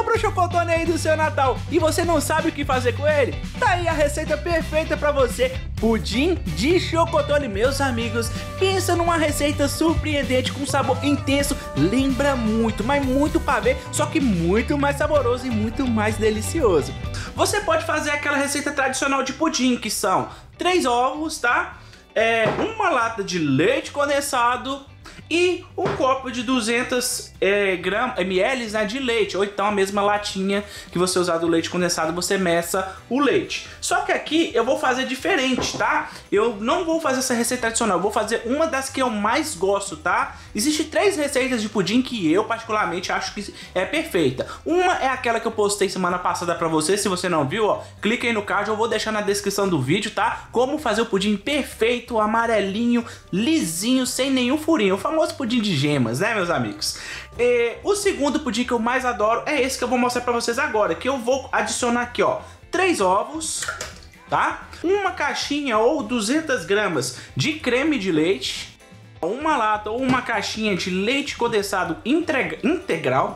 Sobrou chocotone aí do seu Natal e você não sabe o que fazer com ele? Tá aí a receita perfeita pra você, pudim de chocotone. Meus amigos, pensa numa receita surpreendente com sabor intenso, lembra muito, mas muito pavê, só que muito mais saboroso e muito mais delicioso. Você pode fazer aquela receita tradicional de pudim, que são 3 ovos, tá? Uma lata de leite condensado e um copo de 200 ml, né, de leite, ou então a mesma latinha que você usar do leite condensado, você meça o leite. Só que aqui eu vou fazer diferente, tá? Eu não vou fazer essa receita tradicional, eu vou fazer uma das que eu mais gosto, tá? Existem 3 receitas de pudim que eu particularmente acho que é perfeita. Uma é aquela que eu postei semana passada pra você. Se você não viu, ó, clica aí no card, eu vou deixar na descrição do vídeo, tá? Como fazer o pudim perfeito, amarelinho, lisinho, sem nenhum furinho, o famoso pudim de gemas, né, meus amigos? O segundo pudim que eu mais adoro é esse que eu vou mostrar pra vocês agora, que eu vou adicionar aqui, ó, 3 ovos, tá? Uma caixinha ou 200 gramas de creme de leite, uma lata ou uma caixinha de leite condensado integral,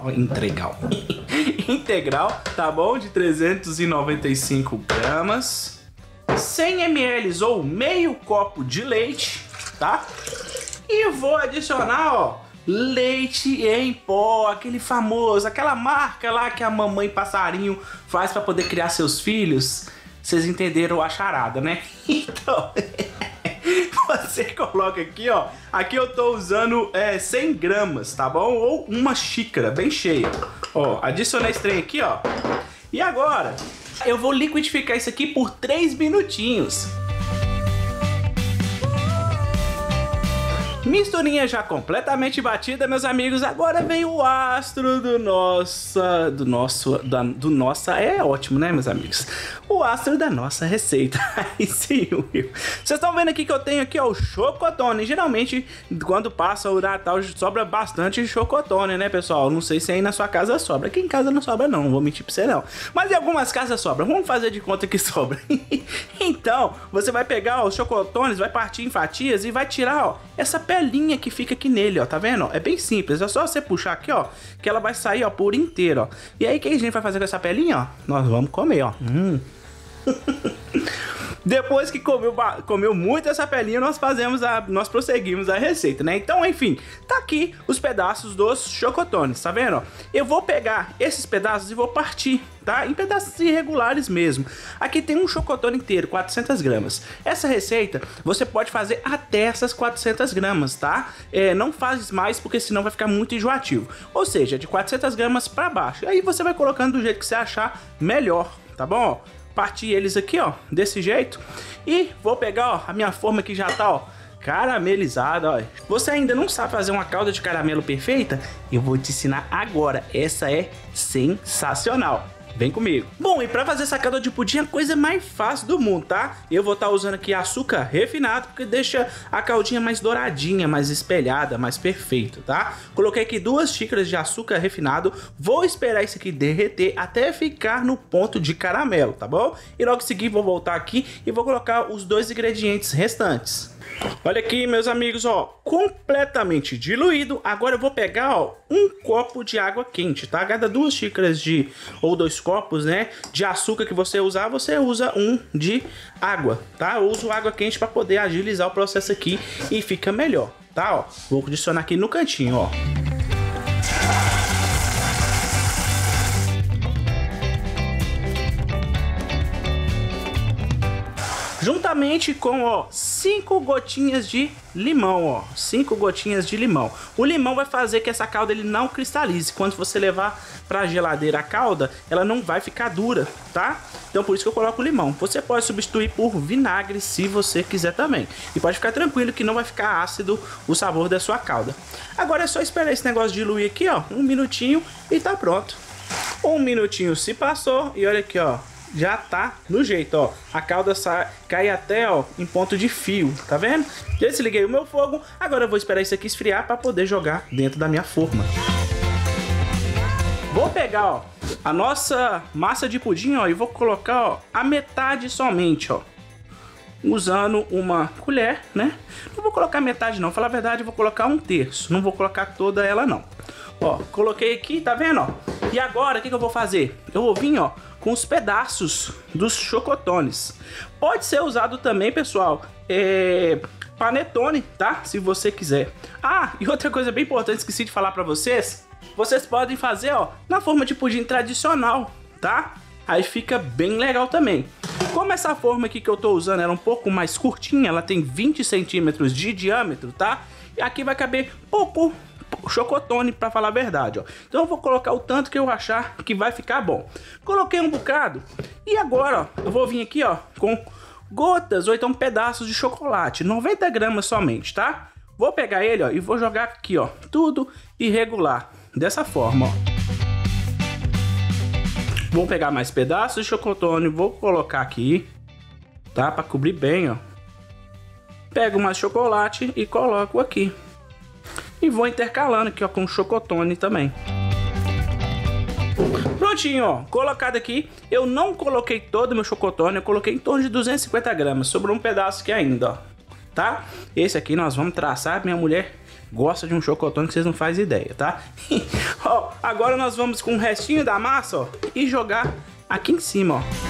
tá bom? De 395 gramas, 100 ml ou meio copo de leite, tá? E vou adicionar, ó, leite em pó, aquele famoso, aquela marca lá que a mamãe passarinho faz para poder criar seus filhos. Vocês entenderam a charada, né? Então, você coloca aqui, ó. Aqui eu tô usando 100 gramas, tá bom? Ou uma xícara bem cheia. Ó, adicionei esse trem aqui, ó. E agora, eu vou liquidificar isso aqui por 3 minutinhos. Misturinha já completamente batida, meus amigos. Agora vem o astro do nossa é ótimo, né, meus amigos? O astro da nossa receita. Aí sim, Will. Vocês estão vendo aqui que eu tenho aqui, ó, o chocotone. Geralmente, quando passa o Natal, sobra bastante chocotone, né, pessoal? Não sei se aí na sua casa sobra. Aqui em casa não sobra, não vou mentir pra você, não. Mas em algumas casas sobra. Vamos fazer de conta que sobra. Então, você vai pegar, ó, os chocotones, vai partir em fatias e vai tirar, ó, essa pelinha que fica aqui nele, ó, tá vendo? É bem simples, é só você puxar aqui, ó, que ela vai sair, ó, por inteiro, ó. E aí, o que a gente vai fazer com essa pelinha, ó? Nós vamos comer, ó. Depois que comeu muito essa pelinha, nós prosseguimos a receita, né? Então, enfim, tá aqui os pedaços dos chocotones, tá vendo? Eu vou pegar esses pedaços e vou partir, tá? Em pedaços irregulares mesmo. Aqui tem um chocotone inteiro, 400 gramas. Essa receita, você pode fazer até essas 400 gramas, tá? Não faz mais, porque senão vai ficar muito enjoativo. Ou seja, de 400 gramas pra baixo. Aí você vai colocando do jeito que você achar melhor, tá bom? Partir eles aqui, ó, desse jeito. E vou pegar, ó, a minha forma que já tá, ó, caramelizada, ó. Você ainda não sabe fazer uma calda de caramelo perfeita? Eu vou te ensinar agora. Essa é sensacional. Vem comigo. Bom, e pra fazer essa calda de pudim é a coisa mais fácil do mundo, tá? Eu vou estar usando aqui açúcar refinado, porque deixa a caldinha mais douradinha, mais espelhada, mais perfeito, tá? Coloquei aqui 2 xícaras de açúcar refinado. Vou esperar isso aqui derreter até ficar no ponto de caramelo, tá bom? E logo em seguida vou voltar aqui e vou colocar os 2 ingredientes restantes. Olha aqui, meus amigos, ó, completamente diluído. Agora eu vou pegar, ó, um copo de água quente, tá? Cada 2 xícaras ou 2 copos, né, de açúcar que você usar, você usa um de água, tá? Eu uso água quente para poder agilizar o processo aqui e fica melhor, tá? Ó, vou adicionar aqui no cantinho, ó. Juntamente com, ó, 5 gotinhas de limão, ó, 5 gotinhas de limão. O limão vai fazer que essa calda ele não cristalize. Quando você levar pra geladeira a calda, ela não vai ficar dura, tá? Então por isso que eu coloco o limão. Você pode substituir por vinagre se você quiser também. E pode ficar tranquilo que não vai ficar ácido o sabor da sua calda. Agora é só esperar esse negócio diluir aqui, ó, 1 minutinho e tá pronto. 1 minutinho se passou e olha aqui, ó. Já tá no jeito, ó. A calda cai até, ó, em ponto de fio, tá vendo? Já desliguei o meu fogo. Agora eu vou esperar isso aqui esfriar para poder jogar dentro da minha forma. Vou pegar, ó, a nossa massa de pudim, ó, e vou colocar, ó, a metade somente, ó. usando uma colher, né? Não vou colocar metade não, falar a verdade, eu vou colocar 1/3. Não vou colocar toda ela não. Ó, coloquei aqui, tá vendo, ó? E agora, o que eu vou fazer? Eu vou vir, ó, com os pedaços dos chocotones. Pode ser usado também, pessoal, panetone, tá? Se você quiser. Ah, e outra coisa bem importante, esqueci de falar pra vocês. Vocês podem fazer, ó, na forma de pudim tradicional, tá? Aí fica bem legal também. Como essa forma aqui que eu tô usando era um pouco mais curtinha, ela tem 20 centímetros de diâmetro, tá? E aqui vai caber pouco chocotone, pra falar a verdade, ó. Então eu vou colocar o tanto que eu achar que vai ficar bom. Coloquei um bocado. E agora, ó, eu vou vir aqui, ó, com gotas ou então pedaços de chocolate. 90 gramas somente, tá? Vou pegar ele, ó, e vou jogar aqui, ó, tudo irregular. Dessa forma, ó. Vou pegar mais pedaços de chocotone, vou colocar aqui, tá? Pra cobrir bem, ó. Pego mais chocolate e coloco aqui. E vou intercalando aqui, ó, com chocotone também. Prontinho, ó, colocado aqui. Eu não coloquei todo o meu chocotone, eu coloquei em torno de 250 gramas. Sobrou um pedaço aqui ainda, ó, tá? Esse aqui nós vamos traçar. Minha mulher gosta de um chocotone que vocês não fazem ideia, tá? Ó, agora nós vamos com o restinho da massa, ó, e jogar aqui em cima, ó.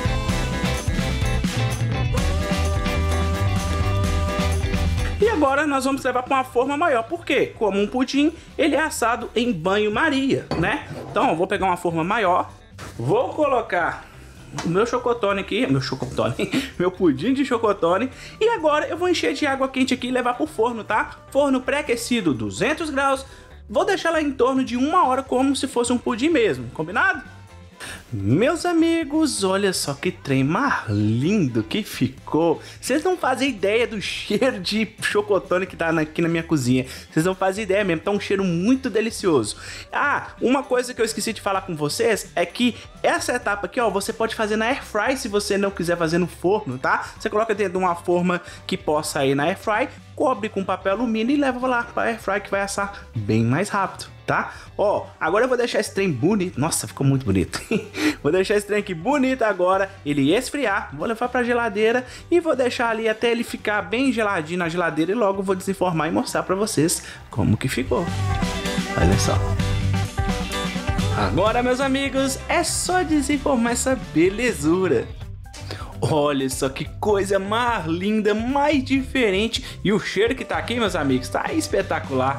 E agora nós vamos levar para uma forma maior, porque como um pudim, ele é assado em banho-maria, né? Então eu vou pegar uma forma maior, vou colocar o meu chocotone aqui, meu pudim de chocotone, e agora eu vou encher de água quente aqui e levar pro forno, tá? Forno pré-aquecido, 200 graus, vou deixar lá em torno de 1 hora como se fosse um pudim mesmo, combinado? Meus amigos, olha só que trem mais lindo que ficou. Vocês não fazem ideia do cheiro de chocotone que tá aqui na minha cozinha. Vocês não fazem ideia mesmo, tá um cheiro muito delicioso. Ah, uma coisa que eu esqueci de falar com vocês é que essa etapa aqui, ó, você pode fazer na airfry se você não quiser fazer no forno, tá? Você coloca dentro de uma forma que possa ir na airfry, cobre com papel alumínio e leva lá para airfry que vai assar bem mais rápido, tá? Ó, agora eu vou deixar esse trem bonito. Nossa, ficou muito bonito. Vou deixar esse trem aqui bonito agora, ele esfriar, vou levar pra geladeira e vou deixar ali até ele ficar bem geladinho na geladeira e logo vou desenformar e mostrar pra vocês como que ficou. Olha só. Agora, meus amigos, é só desenformar essa belezura. Olha só que coisa mais linda, mais diferente. E o cheiro que tá aqui, meus amigos, tá espetacular.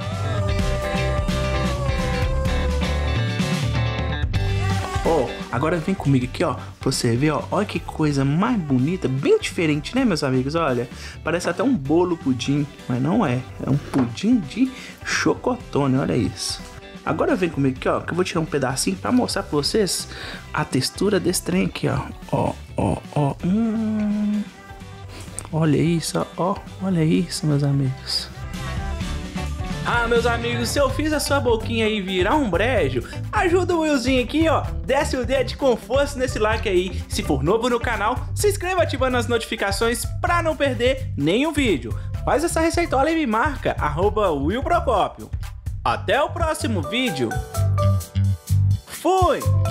Ó, agora vem comigo aqui, ó, pra você ver, ó, olha que coisa mais bonita, bem diferente, né, meus amigos? Olha, parece até um bolo pudim, mas não é, é um pudim de chocotone, olha isso. Agora vem comigo aqui, ó, que eu vou tirar um pedacinho pra mostrar pra vocês a textura desse trem aqui, ó. Ó. Olha isso, ó. Olha isso, meus amigos. Ah, meus amigos, se eu fiz a sua boquinha aí virar um brejo, ajuda o Willzinho aqui, ó. Desce o dedo com força nesse like aí. Se for novo no canal, se inscreva ativando as notificações pra não perder nenhum vídeo. Faz essa receitola e me marca, @WillProcópio. Até o próximo vídeo. Fui!